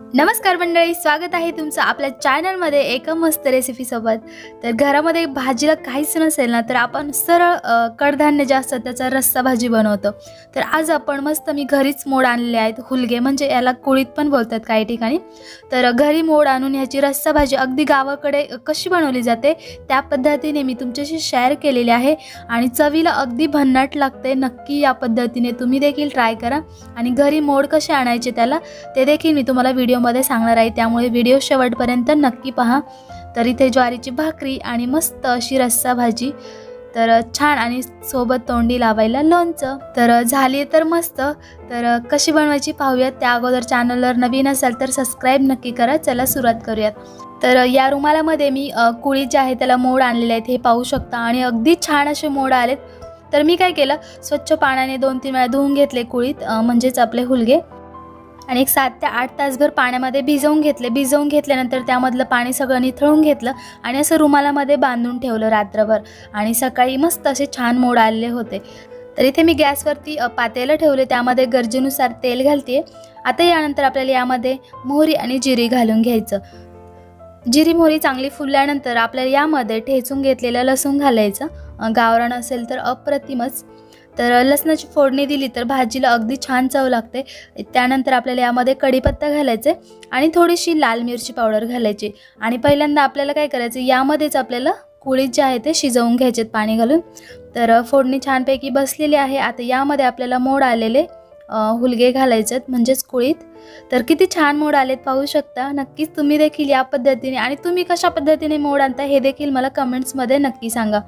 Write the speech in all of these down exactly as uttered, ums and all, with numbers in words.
नमस्कार मंडळी, स्वागत आहे तुमचं आपल्या चॅनलमध्ये एका मस्त रेसिपी सोबत। तर घरामध्ये भाजीला काहीच नसेल ना तर आपण सरळ कडधान्य जे असतात त्याचा रस्सा भाजी बनवतो। तर आज आपण मस्त मी घरीच मोड आणले आहेत, हुलगे म्हणजे याला कुळीत पण बोलतात काही ठिकाणी। तर घरी मोड आणून ह्याची रस्सा भाजी अगदी गावाकडे कशी बनवली जाते त्या पद्धतीने मी तुमच्याशी शेअर केलेली आहे आणि चवीला अगदी भन्नाट लागते। नक्की या पद्धतीने तुम्ही देखील ट्राय करा आणि घरी मोड कसे आणायचे त्याला ते देखील मी तुम्हाला व्हिडिओ मध्ये सांगणार आहे, त्यामुळे व्हिडिओ शेवटपर्यंत नक्की पहा। तर इथे ज्वारीची भाकरी आणि मस्त अशी रस्सा भाजी, तर छान आणि सोबत तोंडी लावायला लोणचं तर झाली तर मस्त। तर कशी बनवायची पाहूयात। त्या अगोदर चॅनलवर नवीन असाल तर सबस्क्राइब नक्की करा। चला सुरुवात करूयात। तर या रुमालामध्ये मी कुळीत जे आहे त्याला मोड आणलेले आहेत, हे पाहू शकता आणि अगदी छान असे मोड आलेत। तर मी काय केलं, स्वच्छ पाण्याने दोन तीन वेळा धुवून घेतले कुळीत म्हणजेच आपले हुलगे आणि एक सात ते आठ तासभर पाण्यामध्ये भिजवून घेतले। भिजवून घेतल्यानंतर त्यामधलं पाणी सगळं निथळून घेतलं आणि असं रुमालामध्ये बांधून ठेवलं रात्रभर आणि सकाळी मस्त असे छान मोड आलेले होते। तर इथे मी गॅसवरती पातेलं ठेवले, त्यामध्ये गरजेनुसार तेल घालते। आता यानंतर आपल्याला यामध्ये मोहरी आणि जिरी घालून घ्यायचं। जिरी मोहरी चांगली फुलल्यानंतर आपल्याला यामध्ये ठेचून घेतलेलं लसूण घालायचं। गावरान असेल तर अप्रतिमच। तर लसणाची फोडणी दिली तर भाजीला अगदी छान चव लागते। त्यानंतर आपल्याला यामध्ये कढीपत्ता घालायचे आणि थोडीशी लाल मिरची पावडर घालायची आणि पहिल्यांदा आपल्याला काय करायचं, यामध्येच आपल्याला कुळीत जे आहे ते शिजवून घ्यायचे पाणी घालून। तर फोडणी छानपैकी बसलेली आहे। आता यामध्ये आपल्याला मोड आलेले हुलगे घालायचे म्हणजेच कुळीत। तर किती छान मोड आलेत पाहू शकता। नक्कीच तुम्ही देखील या पद्धतीने आणि तुम्ही कशा पद्धतीने मोड आणता हे देखील मला कमेंट्समध्ये नक्की सांगा।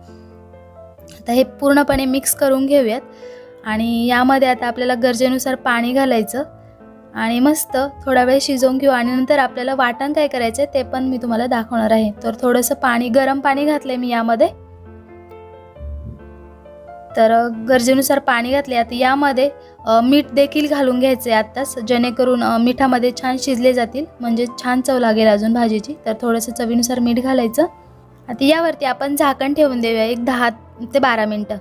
आता हे पूर्णपणे मिक्स करून घेऊयात आणि यामध्ये आता आपल्याला गरजेनुसार पाणी घालायचं आणि मस्त थोडा वेळ शिजवून घेऊ आणि नंतर आपल्याला वाटण काय करायचं ते पण मी तुम्हाला दाखवणार आहे। तर थोडंसं पाणी, गरम पाणी घातलंय मी यामध्ये। तर गरजेनुसार पाणी घातले। आता यामध्ये मीठ देखील घालून घ्यायचे आत्ताच, जेणेकरून मिठामध्ये छान शिजले जातील, म्हणजे छान चव लागेल अजून भाजीची। तर थोडंसं चवीनुसार मीठ घालायचं। आता यावरती आपण झाकण ठेवून देऊया एक दहा ते बारा मिनिटं।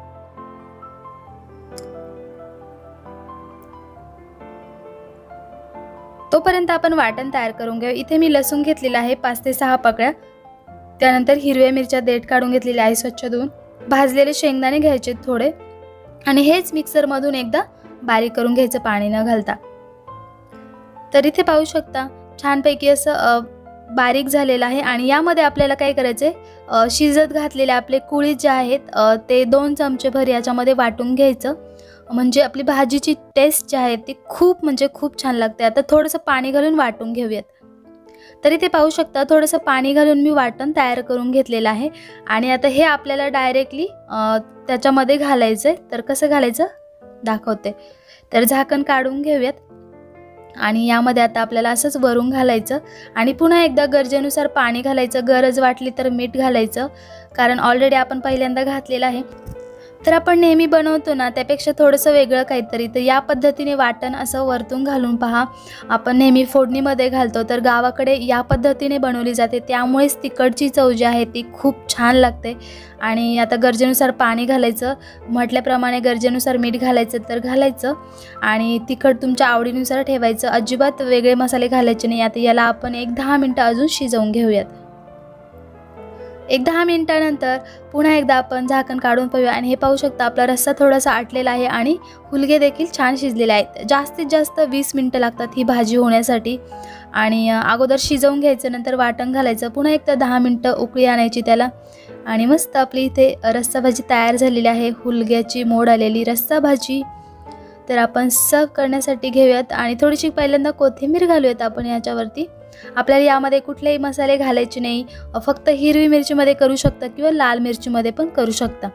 तोपर्यंत आपण वाटण तयार करून घेऊ। इथे मी लसूण घेतलेला आहे पाच ते सहा पकड्या, त्यानंतर हिरव्या मिरच्या देठ काढून घेतलेल्या आहे स्वच्छ धुवून, भाजलेले शेंगदाणे घ्यायचे थोडे आणि हेच मिक्सर मधून एकदा बारीक करून घ्यायचं पाणी न घालता। तर इथे पाहू शकता छानपैकी असं बारीक झालेला आहे आणि यामध्ये आपल्याला काय करायचे, शिजत घातलेले आपले कुळीत जे आहेत ते दोन चमचे भर याच्यामध्ये वाटून घ्यायचं, म्हणजे आपली भाजीची टेस्ट जी आहे ती खूप म्हणजे खूप छान लागते। आता थोडंसं पाणी घालून वाटून घेऊयात। तर इथे पाहू शकता थोडंसं पाणी घालून मी वाटण तयार करून घेतलेलं आहे आणि आता हे आपल्याला डायरेक्टली त्याच्यामध्ये घालायचं आहे। तर कसं घालायचं दाखवते। तर झाकण काढून घेऊयात आणि यामध्ये आता आपल्याला असंच वरून घालायचं आणि पुन्हा एकदा गरजेनुसार पाणी घालायचं। गरज वाटली तर मीठ घालायचं, कारण ऑलरेडी आपण पहिल्यांदा घातलेलं आहे। तर आपण नेहमी बनवतो ना त्यापेक्षा थोडंसं वेगळं काहीतरी, तर या पद्धतीने वाटण असं वरतून घालून पहा। आपण नेहमी फोडणीमध्ये घालतो, तर गावाकडे या पद्धतीने बनवली जाते, त्यामुळेच तिखटची चव जी आहे ती खूप छान लागते। आणि आता गरजेनुसार पाणी घालायचं, म्हटल्याप्रमाणे गरजेनुसार मीठ घालायचं तर घालायचं आणि तिखट तुमच्या आवडीनुसार ठेवायचं, अजिबात वेगळे मसाले घालायचे नाही। आता याला आपण एक दहा मिनटं अजून शिजवून घेऊयात। एक दहा मिनिटानंतर पुन्हा एकदा आपण झाकण काढून पाहूया आणि हे पाहू शकता आपला रस्सा थोडासा आटलेला आहे आणि हुलगे देखील छान शिजलेले आहेत। जास्तीत जास्त वीस मिनिटं लागतात ही भाजी होण्यासाठी आणि अगोदर शिजवून घ्यायचं, नंतर वाटण घालायचं, पुन्हा एकदा दहा मिनिटं उकळी आणायची त्याला आणि मस्त आपली इथे रस्सा भाजी तयार झालेली आहे, हुलग्याची मोड आलेली रस्सा भाजी। तर आपण सर्व करण्यासाठी घेऊयात आणि थोडीशी पहिल्यांदा कोथिंबीर घालूयात आपण याच्यावरती। आपल्याला यामध्ये कुठलेही मसाले घालायचे नाही, फक्त हिरवी मिरचीमध्ये करू शकता किंवा लाल मिरचीमध्ये पण करू शकता।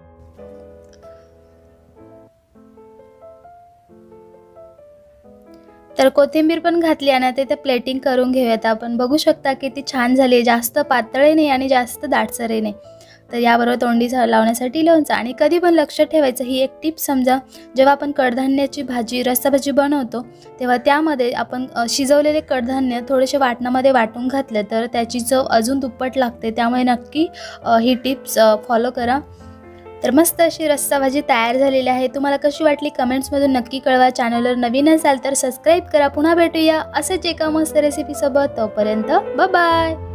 तर कोथिंबीर पण घातली आणि आता इथे प्लेटिंग करून घेऊयात आपण। बघू शकता किती छान झाली, जास्त पातळही नाही आणि जास्त दाटसरही नाही। तर याबरोबर तोंडी लावण्यासाठी लोणचं आणि कधी पण लक्षात ठेवायचं, ही एक टिप समजा, जेव्हा आपण कडधान्याची भाजी रस्सा भाजी बनवतो तेव्हा त्यामध्ये आपण शिजवलेले कडधान्य थोडेसे वाटणामध्ये वाटून घातले तर त्याची चव अजून दुप्पट लागते, त्यामुळे नक्की ही टिप्स फॉलो करा। तर मस्त अशी रस्सा भाजी तयार झालेली आहे। तुम्हाला कशी वाटली कमेंट्समधून नक्की कळवा। चॅनलवर नवीन असाल तर सबस्क्राईब करा। पुन्हा भेटूया असेच एका मस्त रेसिपी सोबत। तोपर्यंत बाय बाय।